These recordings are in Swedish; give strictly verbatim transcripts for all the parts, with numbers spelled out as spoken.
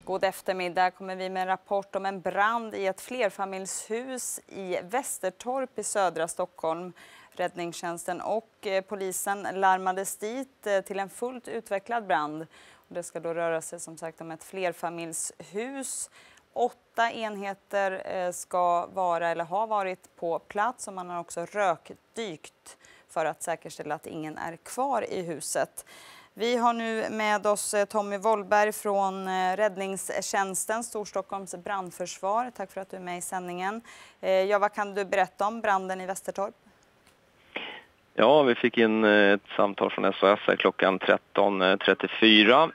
God eftermiddag kommer vi med en rapport om en brand i ett flerfamiljshus i Västertorp i södra Stockholm. Räddningstjänsten och polisen larmades dit till en fullt utvecklad brand. Det ska då röra sig som sagt om ett flerfamiljshus. Åtta enheter ska vara eller har varit på plats och man har också rökdykt för att säkerställa att ingen är kvar i huset. Vi har nu med oss Tommy Wollberg från Räddningstjänsten, Storstockholms brandförsvar. Tack för att du är med i sändningen. Ja, vad kan du berätta om branden i Västertorp? Ja, vi fick in ett samtal från S O S här klockan tretton trettiofyra.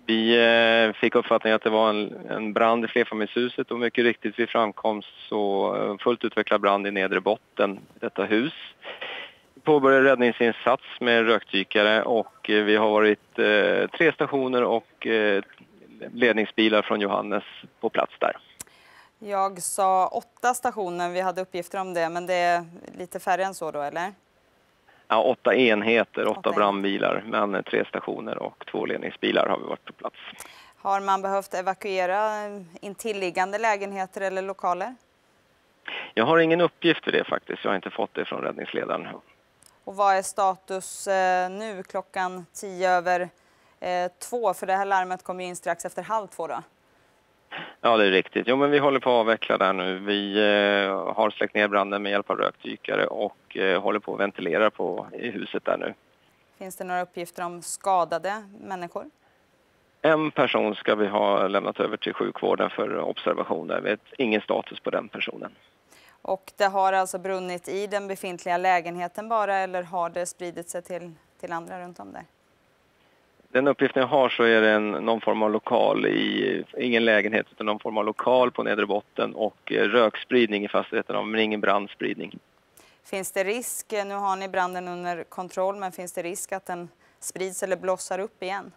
Vi fick uppfattningen att det var en, en brand i flerfamiljshuset och mycket riktigt vid framkomst så fullt utvecklad brand i nedre botten i detta hus. Vi påbörjade räddningsinsats med rökdykare och vi har varit eh, tre stationer och eh, ledningsbilar från Johannes på plats där. Jag sa åtta stationer, vi hade uppgifter om det, men det är lite färre än så då, eller? Ja, åtta enheter, åtta, åtta brandbilar, men tre stationer och två ledningsbilar har vi varit på plats. Har man behövt evakuera intilliggande lägenheter eller lokaler? Jag har ingen uppgift för det faktiskt, jag har inte fått det från räddningsledaren. Och vad är status eh, nu klockan tio över eh, två? För det här larmet kommer in strax efter halv två då. Ja, det är riktigt. Jo, men vi håller på att avveckla där nu. Vi eh, har släckt ner branden med hjälp av rökdykare och eh, håller på att ventilera på i huset där nu. Finns det några uppgifter om skadade människor? En person ska vi ha lämnat över till sjukvården för observation. Jag vet ingen status på den personen. Och det har alltså brunnit i den befintliga lägenheten bara, eller har det spridit sig till, till andra runt om där? Den uppgiften jag har så är det en, någon form av lokal i, ingen lägenhet utan någon form av lokal på nedre botten och eh, rökspridning i fastigheten men ingen brandspridning. Finns det risk, nu har ni branden under kontroll, men finns det risk att den sprids eller blossar upp igen?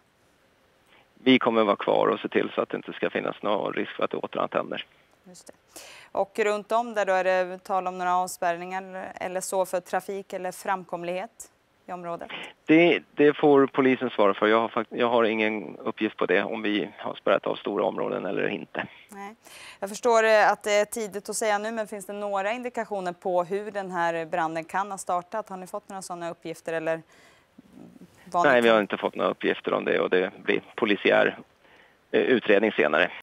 Vi kommer vara kvar och se till så att det inte ska finnas någon risk för att det återantänder. Just det. Och runt om där då är det tal om några avspärrningar eller så för trafik eller framkomlighet i området? Det, det får polisen svara för. Jag har, jag har ingen uppgift på det om vi har spärrat av stora områden eller inte. Nej. Jag förstår att det är tidigt att säga nu, men finns det några indikationer på hur den här branden kan ha startat? Har ni fått några sådana uppgifter? Eller Nej, vi har inte fått några uppgifter om det och det blir polisiär utredning senare.